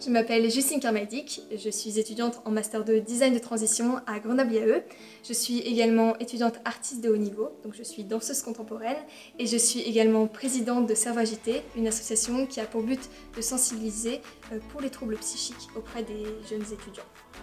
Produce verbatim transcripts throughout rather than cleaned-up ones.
Je m'appelle Justine Kermaidic, je suis étudiante en Master de Design de Transition à Grenoble I A E. Je suis également étudiante artiste de haut niveau, donc je suis danseuse contemporaine et je suis également présidente de Cerveau Agité, une association qui a pour but de sensibiliser pour les troubles psychiques auprès des jeunes étudiants.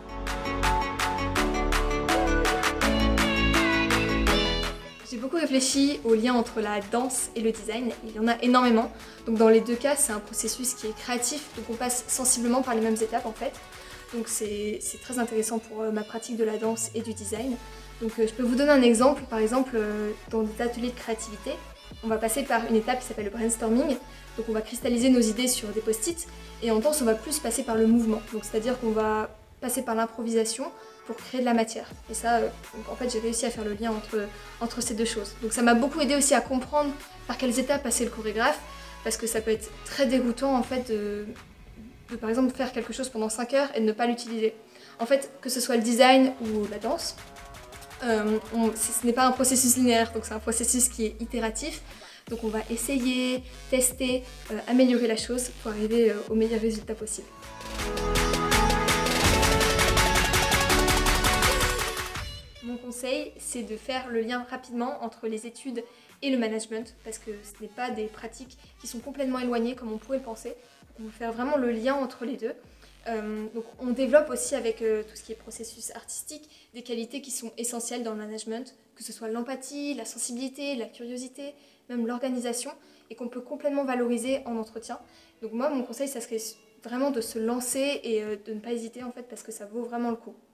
J'ai beaucoup réfléchi au lien entre la danse et le design, il y en a énormément. Donc dans les deux cas, c'est un processus qui est créatif, donc on passe sensiblement par les mêmes étapes en fait. Donc c'est très intéressant pour ma pratique de la danse et du design. Donc je peux vous donner un exemple, par exemple dans des ateliers de créativité, on va passer par une étape qui s'appelle le brainstorming. Donc on va cristalliser nos idées sur des post-it et en danse on va plus passer par le mouvement. Donc c'est-à-dire qu'on va passer par l'improvisation pour créer de la matière. Et ça, donc en fait, j'ai réussi à faire le lien entre, entre ces deux choses. Donc ça m'a beaucoup aidé aussi à comprendre par quelles étapes passait le chorégraphe, parce que ça peut être très déroutant en fait de, de par exemple faire quelque chose pendant cinq heures et de ne pas l'utiliser. En fait, que ce soit le design ou la danse, euh, on, ce n'est pas un processus linéaire, donc c'est un processus qui est itératif. Donc on va essayer, tester, euh, améliorer la chose pour arriver euh, au meilleur résultat possible. Mon conseil, c'est de faire le lien rapidement entre les études et le management, parce que ce n'est pas des pratiques qui sont complètement éloignées comme on pourrait le penser. On veut faire vraiment le lien entre les deux. Euh, donc on développe aussi avec euh, tout ce qui est processus artistique des qualités qui sont essentielles dans le management, que ce soit l'empathie, la sensibilité, la curiosité, même l'organisation, et qu'on peut complètement valoriser en entretien. Donc moi, mon conseil, ça serait vraiment de se lancer et euh, de ne pas hésiter en fait, parce que ça vaut vraiment le coup.